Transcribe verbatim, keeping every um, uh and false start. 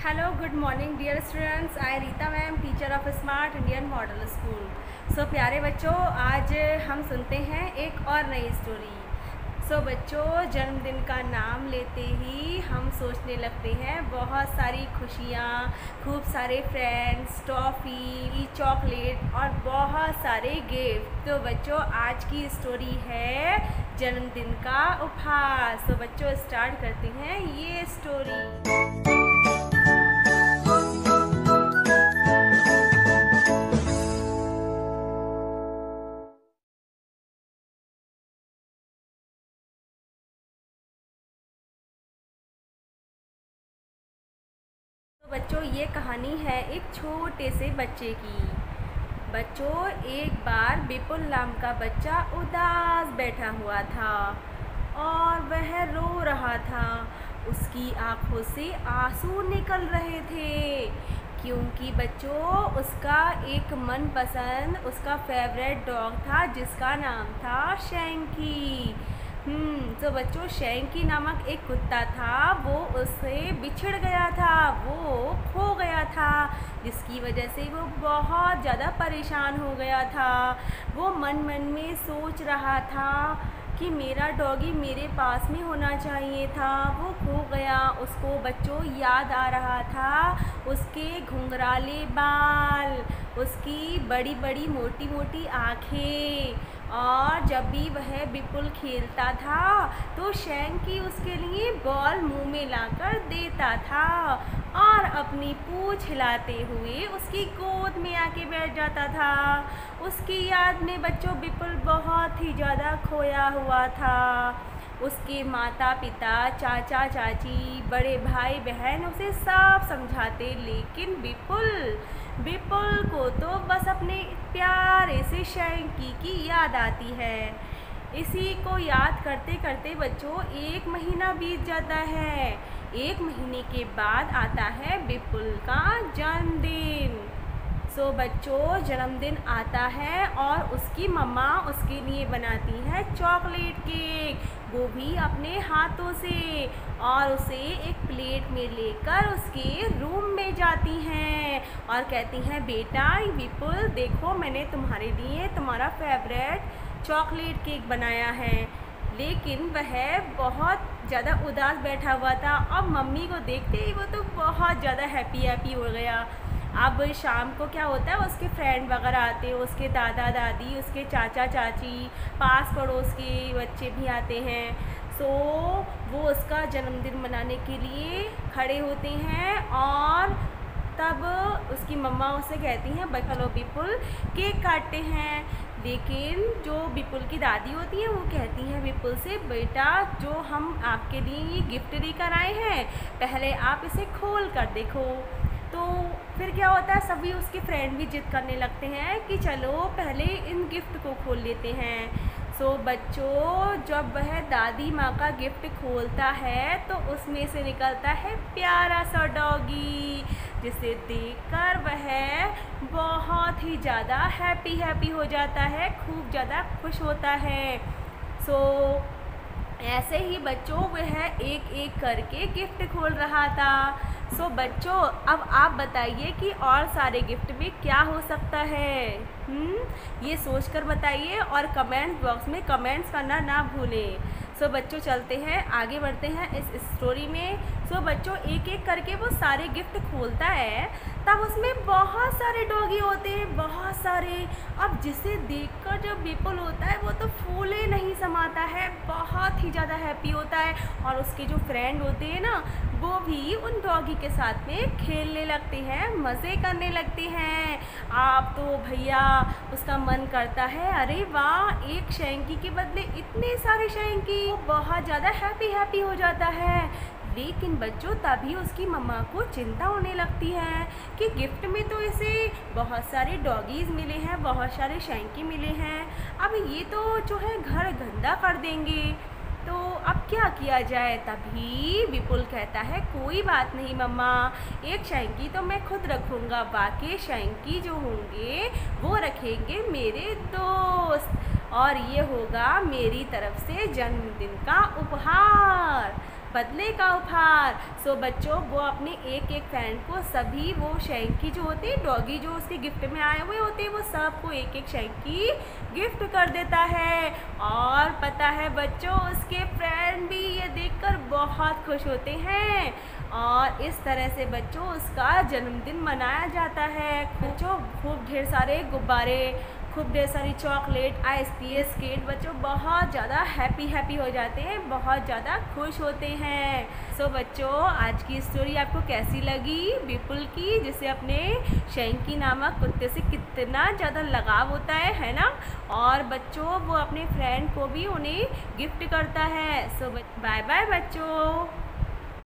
Hello good morning dear students. I Rita ma'am, teacher of smart Indian model school. So प्यारे बच्चों, आज हम सुनते हैं एक और नई स्टोरी। सो so, बच्चों, जन्मदिन का नाम लेते ही हम सोचने लगते हैं बहुत सारी खुशियाँ, खूब सारे फ्रेंड्स, टॉफ़ी, चॉकलेट और बहुत सारे गिफ्ट। तो बच्चों, आज की स्टोरी है जन्मदिन का उपहार। सो so, बच्चों, स्टार्ट करते हैं ये स्टोरी। बच्चों, ये कहानी है एक छोटे से बच्चे की। बच्चों, एक बार विपुल नाम का बच्चा उदास बैठा हुआ था और वह रो रहा था। उसकी आंखों से आंसू निकल रहे थे क्योंकि बच्चों, उसका एक मनपसंद, उसका फेवरेट डॉग था जिसका नाम था शैंकी। हम्म तो बच्चों, शैंकी नामक एक कुत्ता था, वो उससे बिछड़ गया था, वो खो गया था, जिसकी वजह से वो बहुत ज़्यादा परेशान हो गया था। वो मन मन में सोच रहा था कि मेरा डॉगी मेरे पास में होना चाहिए था। वो खो गया। उसको बच्चों याद आ रहा था उसके घुंघराले बाल, उसकी बड़ी बड़ी मोटी मोटी आँखें, और जब भी वह विपुल खेलता था तो शैंकी उसके लिए बॉल मुंह में लाकर देता था और अपनी पूंछ हिलाते हुए उसकी गोद में आके बैठ जाता था। उसकी याद में बच्चों विपुल बहुत ही ज़्यादा खोया हुआ था। उसके माता पिता, चाचा चाची, बड़े भाई बहन उसे सब समझाते, लेकिन विपुल विपुल को तो बस अपने प्यारे से शैंकी की याद आती है। इसी को याद करते करते बच्चों एक महीना बीत जाता है। एक महीने के बाद आता है विपुल का जन्मदिन। सो so, बच्चों, जन्मदिन आता है और उसकी मम्मा उसके लिए बनाती है चॉकलेट केक, वो भी अपने हाथों से, और उसे एक प्लेट में लेकर उसके रूम में जाती हैं और कहती हैं, बेटा विपुल देखो, मैंने तुम्हारे लिए तुम्हारा फेवरेट चॉकलेट केक बनाया है। लेकिन वह बहुत ज़्यादा उदास बैठा हुआ था। अब मम्मी को देखते ही वो तो बहुत ज़्यादा हैप्पी हैप्पी हो गया। अब शाम को क्या होता है, उसके फ्रेंड वगैरह आते हैं, उसके दादा दादी, उसके चाचा चाची, पास पड़ोस के बच्चे भी आते हैं। सो वो उसका जन्मदिन मनाने के लिए खड़े होते हैं और तब उसकी मम्मा उसे कहती हैं, चलो विपुल केक काटते हैं। लेकिन जो विपुल की दादी होती है वो कहती हैं विपुल से, बेटा जो हम आपके लिए ये गिफ्ट लेकर आए हैं, पहले आप इसे खोल कर देखो। तो फिर क्या होता है, सभी उसके फ्रेंड भी जिद करने लगते हैं कि चलो पहले इन गिफ्ट को खोल लेते हैं। सो बच्चों, जब वह दादी माँ का गिफ्ट खोलता है तो उसमें से निकलता है प्यारा सा डॉगी, जिसे देखकर वह बहुत ही ज़्यादा हैप्पी हैप्पी हो जाता है, खूब ज़्यादा खुश होता है। सो ऐसे ही बच्चों वह एक एक करके गिफ्ट खोल रहा था। सो बच्चों, अब आप बताइए कि और सारे गिफ्ट में क्या हो सकता है। हम्म ये सोचकर बताइए और कमेंट बॉक्स में कमेंट्स करना ना भूलें। सो बच्चों, चलते हैं, आगे बढ़ते हैं इस स्टोरी में। सो बच्चों, एक एक करके वो सारे गिफ्ट खोलता है, तब उसमें बहुत सारे डॉगी होते हैं, बहुत सारे। अब जिसे देखकर जब विपुल होता है वो तो फूले नहीं समाता है, बहुत ही ज़्यादा हैप्पी होता है। और उसके जो फ्रेंड होते हैं ना, वो भी उन डॉगी के साथ में खेलने लगते हैं, मज़े करने लगते हैं। आप तो भैया उसका मन करता है, अरे वाह, एक शैंकी के बदले इतने सारे शैंकी, बहुत ज़्यादा हैप्पी हैप्पी हो जाता है। लेकिन बच्चों, तभी उसकी मम्मा को चिंता होने लगती है कि गिफ्ट में तो इसे बहुत सारे डॉगीज़ मिले हैं, बहुत सारे शैंकी मिले हैं, अब ये तो जो है घर गंदा कर देंगे, तो अब क्या किया जाए। तभी विपुल कहता है, कोई बात नहीं मम्मा, एक शैंकी तो मैं खुद रखूँगा, बाकी शैंकी जो होंगे वो रखेंगे मेरे दोस्त, और ये होगा मेरी तरफ से जन्मदिन का उपहार। बदले का उपहार। सो बच्चों वो अपने एक एक फ्रेंड को सभी वो शैंकी जो होते हैं डॉगी जो उसके गिफ्ट में आए हुए होते हैं वो सबको एक एक शैंकी गिफ्ट कर देता है। और पता है बच्चों उसके फ्रेंड भी ये देखकर बहुत खुश होते हैं और इस तरह से बच्चों उसका जन्मदिन मनाया जाता है। बच्चों खूब ढेर सारे गुब्बारे, खूब ढेर सारी चॉकलेट, आइसक्रीम, स्केट, बच्चों बहुत ज़्यादा हैप्पी हैप्पी हो जाते हैं, बहुत ज़्यादा खुश होते हैं। सो बच्चों आज की स्टोरी आपको कैसी लगी बिपुल की, जिसे अपने शैंकी नामक कुत्ते से कितना ज़्यादा लगाव होता है है ना। और बच्चों वो अपने फ्रेंड को भी उन्हें गिफ्ट करता है। सो बाय बाय बच्चों।